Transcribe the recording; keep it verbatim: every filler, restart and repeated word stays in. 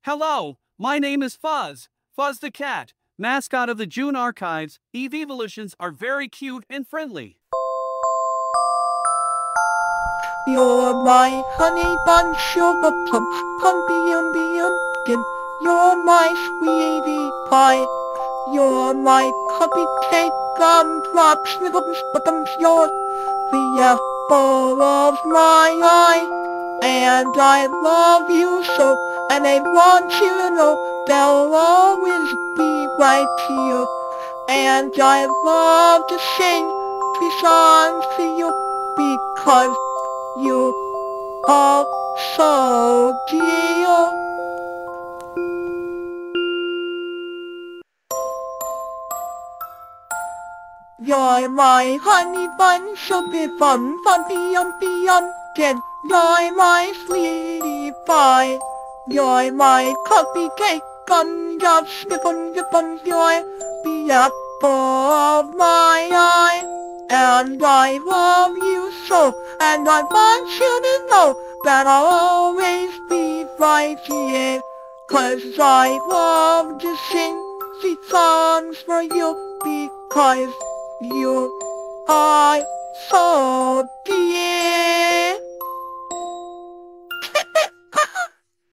Hello, my name is Fuzz, Fuzz the cat, mascot of the June Archives. Eve Evolutions are very cute and friendly. You're my honey bun, sugar plum, pumpy umby umpkin. You're my sweetie pie. You're my cupcake, gumdrops, sniggums, buttons. You're the apple of my eye. And I love you so, and I want you to know that I'll always be right here. And I love to sing these songs to you because you are so dear. You're my honey bun, sugar bun, bumpy umpy umpkin. You're my sweetie pie. You're my coffee cake, gumdrop, sniffle, nippon. You're the apple of my eye. And I love you so, and I want you to know that I'll always be right here. 'Cause I love to sing sweet songs for you because you are so dear.